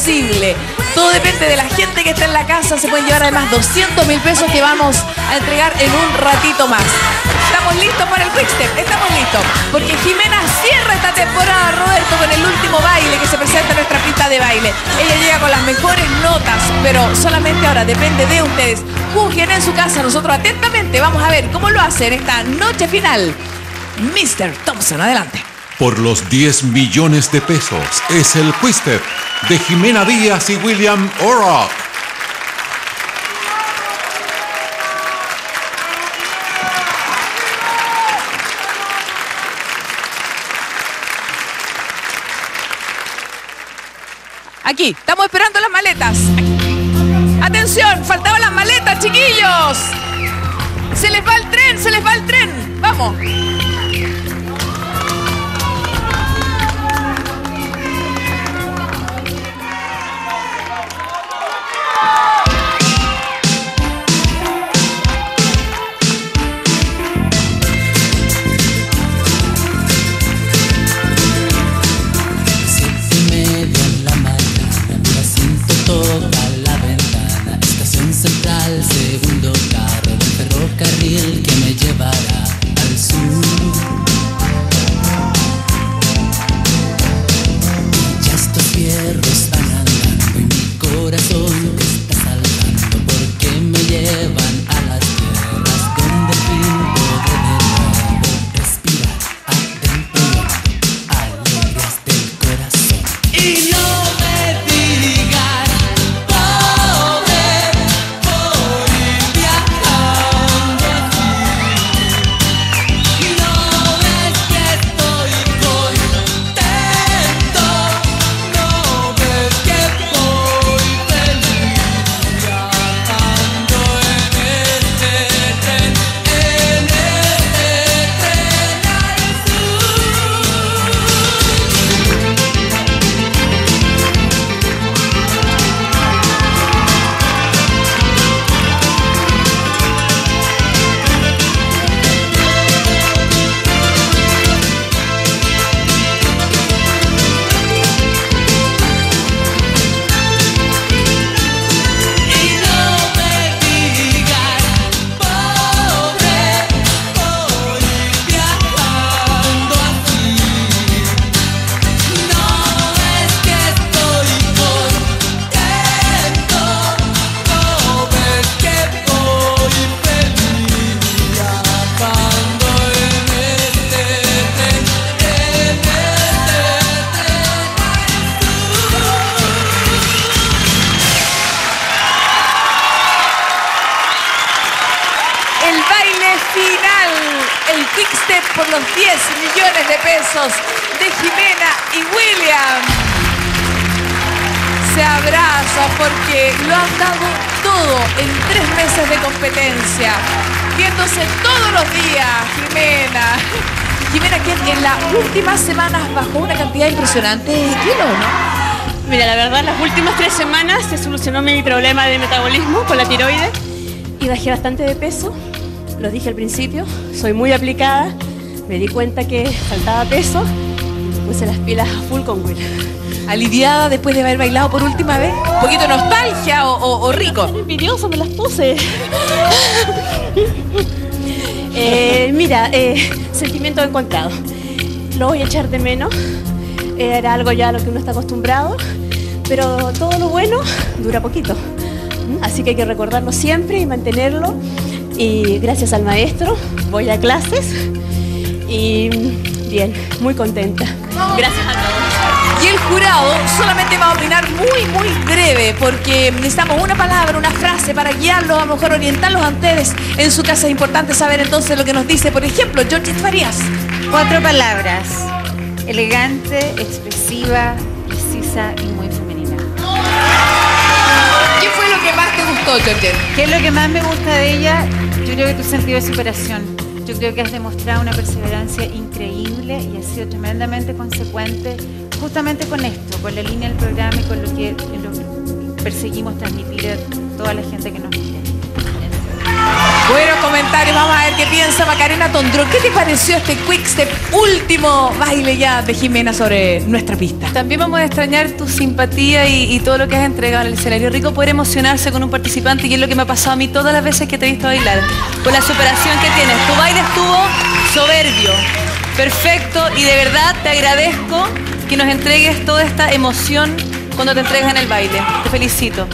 posible. Todo depende de la gente que está en la casa. Se pueden llevar además 200.000 pesos que vamos a entregar en un ratito más. ¿Estamos listos para el Quickstep? Estamos listos. Porque Jimena cierra esta temporada, Roberto, con el último baile que se presenta en nuestra pista de baile. Ella llega con las mejores notas, pero solamente ahora depende de ustedes. Juzguen en su casa. Nosotros atentamente vamos a ver cómo lo hace en esta noche final. Mr. Thompson, adelante. Por los 10 millones de pesos es el Quickstep de Jimena Díaz y William O'Rourke. Aquí, estamos esperando las maletas. Atención, faltaban las maletas, chiquillos. Se les va el tren, se les va el tren. Vamos. Segundo carro del ferrocarril que me llevará al sur. Ya estos fierros van andando y mi corazón está saltando porque me llevan a las tierras donde al fin podré de nuevo respirar adentro alegrías del corazón. Y no me digas por los 10 millones de pesos de Jimena y William. Se abraza porque lo han dado todo en 3 meses de competencia, viéndose todos los días. Jimena, que en las últimas semanas bajó una cantidad impresionante de kilos, ¿no? Mira, la verdad, las últimas 3 semanas se solucionó mi problema de metabolismo con la tiroides y bajé bastante de peso. Lo dije al principio, soy muy aplicada. Me di cuenta que faltaba peso, puse las pilas a full con Will. ¿Aliviada después de haber bailado por última vez? ¿Un poquito de nostalgia o rico? Tan envidioso me las puse. Mira, sentimiento encontrado. Lo voy a echar de menos. Era algo ya a lo que uno está acostumbrado. Pero todo lo bueno dura poquito. Así que hay que recordarlo siempre y mantenerlo. Y gracias al maestro voy a clases. Y bien, muy contenta. Gracias a todos. Y el jurado solamente va a opinar muy breve, porque necesitamos una palabra, una frase para guiarlos, a lo mejor orientarlos a ustedes en su casa. Es importante saber entonces lo que nos dice, por ejemplo, Georgette Farías. 4 palabras: elegante, expresiva, precisa y muy femenina. ¿Qué fue lo que más te gustó, Georgette? ¿Qué es lo que más me gusta de ella? Yo creo que tu sentido de superación. Yo creo que has demostrado una perseverancia increíble y has sido tremendamente consecuente justamente con esto, con la línea del programa y con lo que perseguimos transmitir a toda la gente que nos mire. Bueno, comentarios. Vamos a ver qué piensa Macarena Tondrón. ¿Qué te pareció este quickstep, último baile ya de Jimena sobre nuestra pista? También vamos a extrañar tu simpatía y todo lo que has entregado en el escenario. Rico poder emocionarse con un participante, y es lo que me ha pasado a mí todas las veces que te he visto bailar. Con la superación que tienes. Tu baile estuvo soberbio, perfecto, y de verdad te agradezco que nos entregues toda esta emoción cuando te entregas en el baile. Te felicito.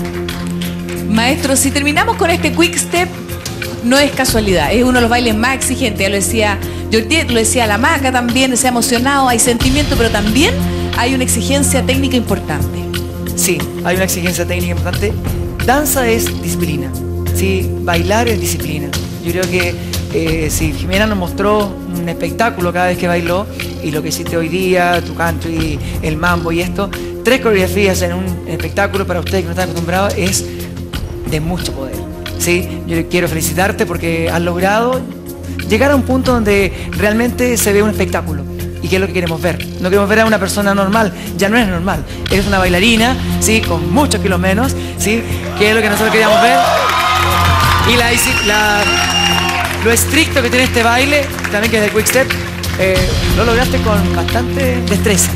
Maestro, si terminamos con este quickstep, no es casualidad, es uno de los bailes más exigentes. Ya lo decía Jordiet, lo decía la Maca también, se ha emocionado, hay sentimiento, pero también hay una exigencia técnica importante. Sí, hay una exigencia técnica importante. Danza es disciplina, sí, bailar es disciplina. Yo creo que si Jimena nos mostró un espectáculo cada vez que bailó, y lo que hiciste hoy día, tu country, el mambo y esto, 3 coreografías en un espectáculo para ustedes que no están acostumbrados es de mucho poder. ¿Sí? Yo quiero felicitarte porque has logrado llegar a un punto donde realmente se ve un espectáculo. ¿Y qué es lo que queremos ver? No queremos ver a una persona normal, ya no es normal. Eres una bailarina, ¿sí? Con muchos kilos menos, ¿sí? Que es lo que nosotros queríamos ver. Y lo estricto que tiene este baile, también que es el quickstep, lo lograste con bastante destreza.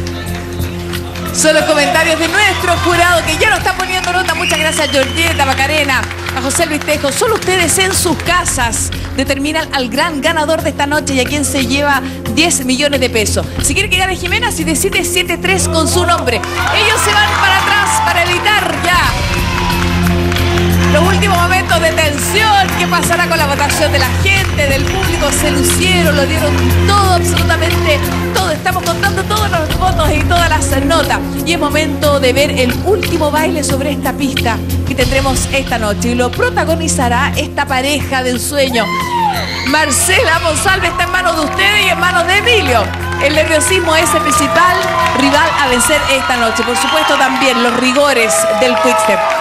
Son los comentarios de nuestro jurado que ya nos está poniendo nota. Muchas gracias a Jordiet, a Macarena, a José Luis Tejo. Solo ustedes en sus casas determinan al gran ganador de esta noche y a quien se lleva 10 millones de pesos. Si quiere que gane Jimena, si decide 7-3 con su nombre. Ellos se van para atrás para evitar ya los últimos momentos de tensión. ¿Qué pasará con la votación de la gente, del público? Se lucieron, lo dieron todo, absolutamente todo. Estamos contando todos los votos y todas las notas. Y es momento de ver el último baile sobre esta pista que tendremos esta noche. Y lo protagonizará esta pareja de ensueño. Marcela Monsalve está en manos de ustedes y en manos de Emilio. El nerviosismo es el principal rival a vencer esta noche. Por supuesto también los rigores del quickstep.